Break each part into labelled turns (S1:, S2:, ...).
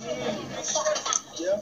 S1: Yeah.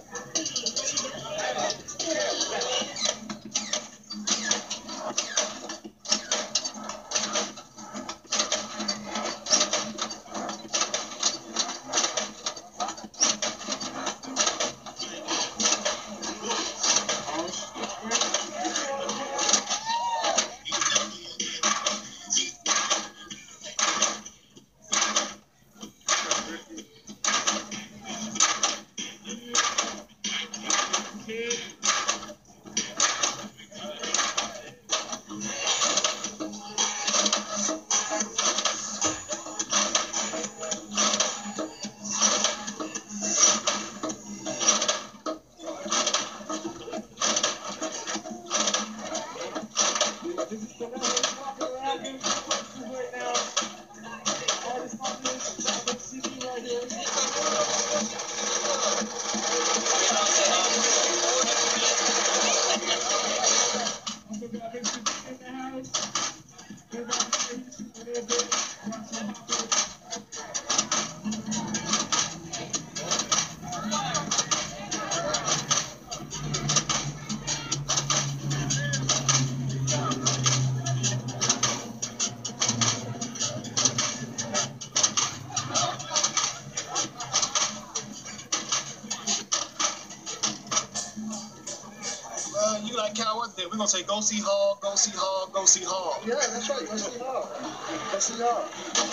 S1: You like Coward? Then we're gonna say go see Hall, go see Hall, go see Hall. Yeah, that's right. Go see Hall. Go see Hall.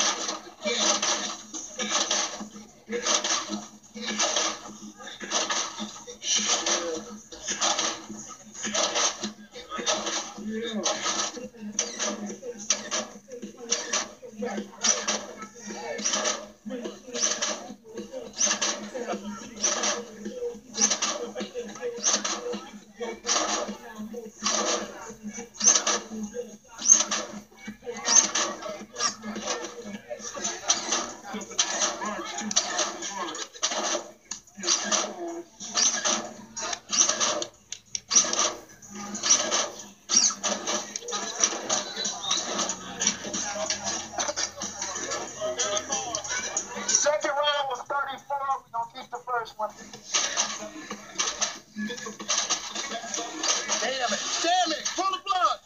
S1: Second round was 34. We're gonna keep the first one. Damn it! Damn it! Pull the plug!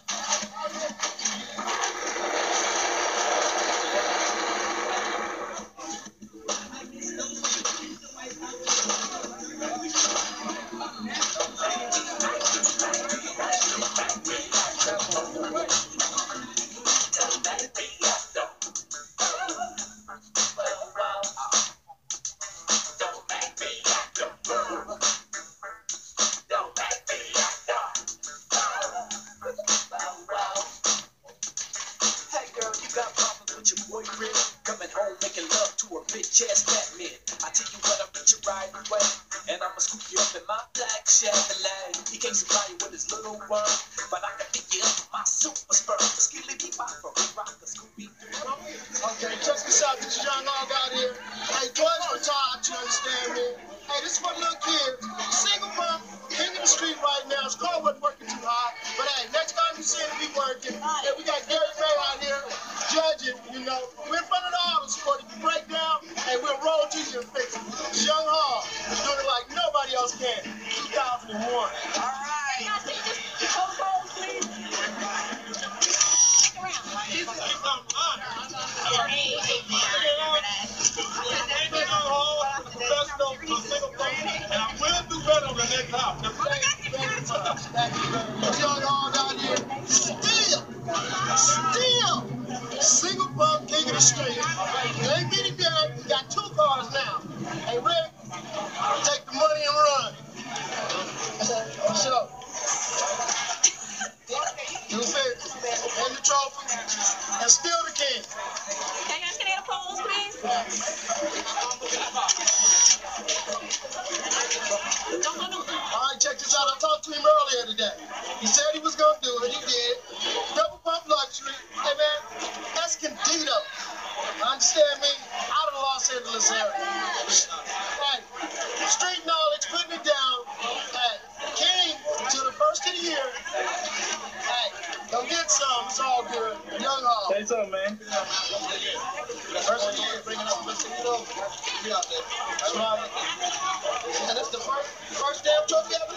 S2: Coming home making love to a bitch ass Batman. I tell you what, I'll get you right away. And I'ma scoop you up in my black Chevrolet. He can't supply you with his little one, but I can pick you up with my super spur. Skilly be by for a rock, a Scooby.
S1: Okay, check this out. This young dog out here. Hey, George retired, you understand me? Hey, this is my little kid. Single mom, king of the street right now. His car wasn't working too hard. But hey, next time you see him, be working. Hey, we got Gary May out here judging, you know. We're in front of the auto sport. If you break down, hey, we'll roll to you and fix it. It's Young Hall. He's doing it like nobody else can. 2001.
S3: All right. Can I see this photo, please? Stick around.
S1: And I will do better on the next house. Young Hall down here. Still. Single bum king of the street. You ain't getting down. You got 2 cars now. Hey, Rick, take the money and run. What's up? You fit. And the trophy. And still the king.
S3: Can I get a pose, please?
S1: All right, check this out. I talked to him earlier today. He said he was going to do it. He did. Double pump luxury. Hey, man, Escondido. Understand me? Out of the Los Angeles area. Hey, street knowledge, putting it down. Hey, king till the first of the year. Hey, don't get some. It's all good. Young Hall.
S4: Say something, man.
S1: The first of the year, bringing up Mr. Be out there. That's why that's the first damn trophy ever.